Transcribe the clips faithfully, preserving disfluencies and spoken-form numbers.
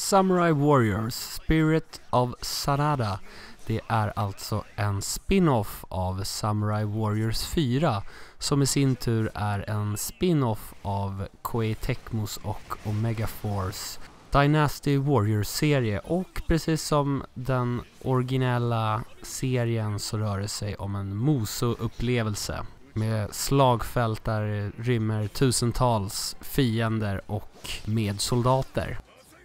Samurai Warriors Spirit of Sanada. Det är alltså en spin-off av Samurai Warriors fyra, som i sin tur är en spin-off av Koei Tecmos och Omega Force Dynasty Warriors-serie, och precis som den originella serien så rör det sig om en Musou-upplevelse med slagfält där rymmer tusentals fiender och medsoldater.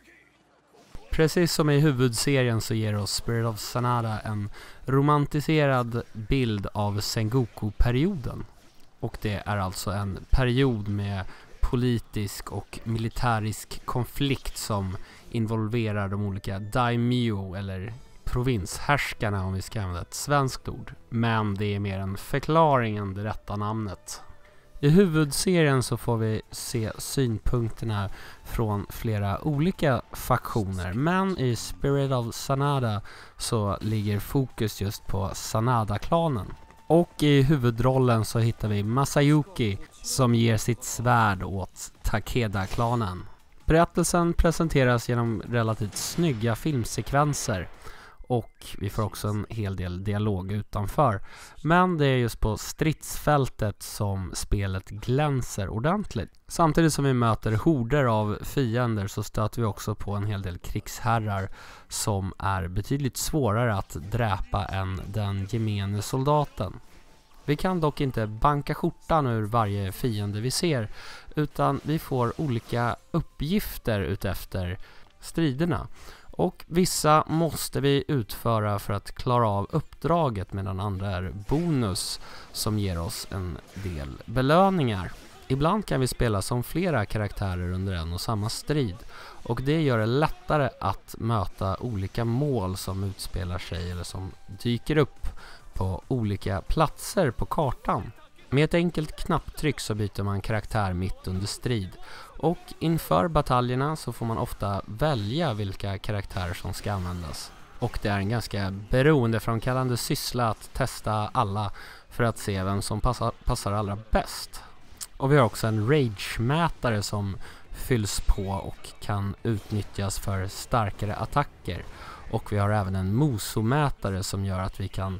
Precis som i huvudserien så ger oss Spirit of Sanada en romantiserad bild av Sengoku-perioden. Och det är alltså en period med politisk och militärisk konflikt som involverar de olika daimyo eller provinshärskarna, om vi ska använda ett svenskt ord. Men det är mer en förklaring än det rätta namnet. I huvudserien så får vi se synpunkterna från flera olika faktioner, men i Spirit of Sanada så ligger fokus just på Sanada-klanen. Och i huvudrollen så hittar vi Masayuki som ger sitt svärd åt Takeda-klanen. Berättelsen presenteras genom relativt snygga filmsekvenser och vi får också en hel del dialog utanför. Men det är just på stridsfältet som spelet glänser ordentligt. Samtidigt som vi möter horder av fiender så stöter vi också på en hel del krigsherrar som är betydligt svårare att dräpa än den gemene soldaten. Vi kan dock inte banka skjortan ur varje fiende vi ser, utan vi får olika uppgifter utefter striderna. Och vissa måste vi utföra för att klara av uppdraget, medan andra är bonus som ger oss en del belöningar. Ibland kan vi spela som flera karaktärer under en och samma strid, och det gör det lättare att möta olika mål som utspelar sig eller som dyker upp på olika platser på kartan. Med ett enkelt knapptryck så byter man karaktär mitt under strid, och inför bataljerna så får man ofta välja vilka karaktärer som ska användas. Och det är en ganska beroendeframkallande syssla att testa alla för att se vem som passar, passar allra bäst. Och vi har också en rage-mätare som fylls på och kan utnyttjas för starkare attacker. Och vi har även en Musou-mätare som gör att vi kan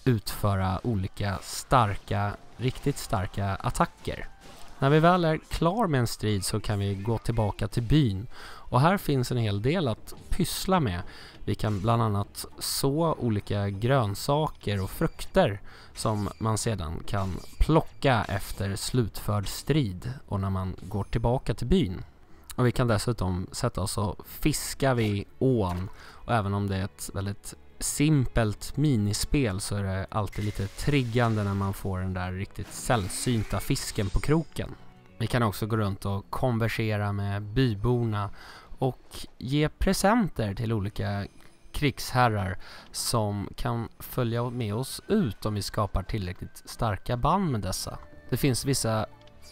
utföra olika starka, riktigt starka attacker. När vi väl är klar med en strid så kan vi gå tillbaka till byn, och här finns en hel del att pyssla med. Vi kan bland annat så olika grönsaker och frukter som man sedan kan plocka efter slutförd strid och när man går tillbaka till byn. Och vi kan dessutom sätta oss och fiska vid ån, och även om det är ett väldigt simpelt minispel så är det alltid lite triggande när man får den där riktigt sällsynta fisken på kroken. Vi kan också gå runt och konversera med byborna och ge presenter till olika krigsherrar som kan följa med oss ut om vi skapar tillräckligt starka band med dessa. Det finns vissa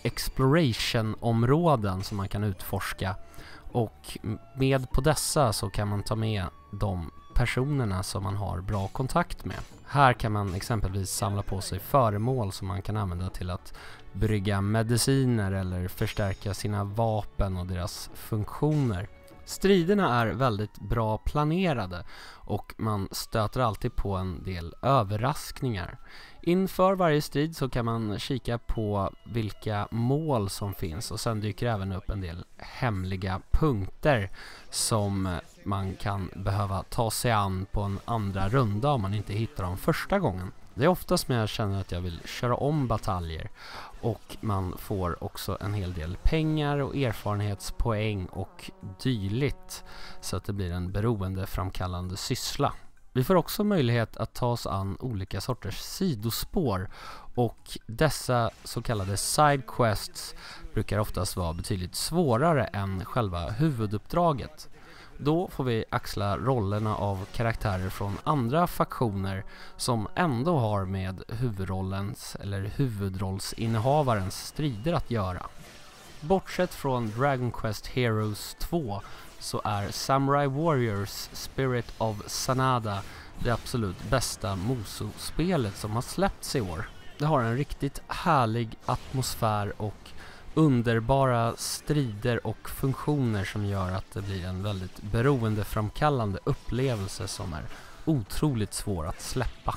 exploration-områden som man kan utforska, och med på dessa så kan man ta med de personerna som man har bra kontakt med. Här kan man exempelvis samla på sig föremål som man kan använda till att brygga mediciner eller förstärka sina vapen och deras funktioner. Striderna är väldigt bra planerade och man stöter alltid på en del överraskningar. Inför varje strid så kan man kika på vilka mål som finns, och sen dyker även upp en del hemliga punkter som man kan behöva ta sig an på en andra runda om man inte hittar dem första gången. Det är oftast när jag känner att jag vill köra om bataljer, och man får också en hel del pengar och erfarenhetspoäng och dylikt, så att det blir en beroendeframkallande syssla. Vi får också möjlighet att ta oss an olika sorters sidospår, och dessa så kallade side quests brukar oftast vara betydligt svårare än själva huvuduppdraget. Då får vi axla rollerna av karaktärer från andra faktioner som ändå har med huvudrollens eller huvudrollsinnehavarens strider att göra. Bortsett från Dragon Quest Heroes två så är Samurai Warriors Spirit of Sanada det absolut bästa Musou-spelet som har släppts i år. Det har en riktigt härlig atmosfär och underbara strider och funktioner som gör att det blir en väldigt beroendeframkallande upplevelse som är otroligt svår att släppa.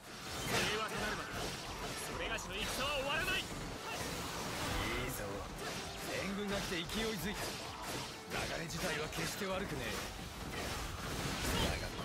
勢いづいた。流れ自体は決して悪くねえ。だが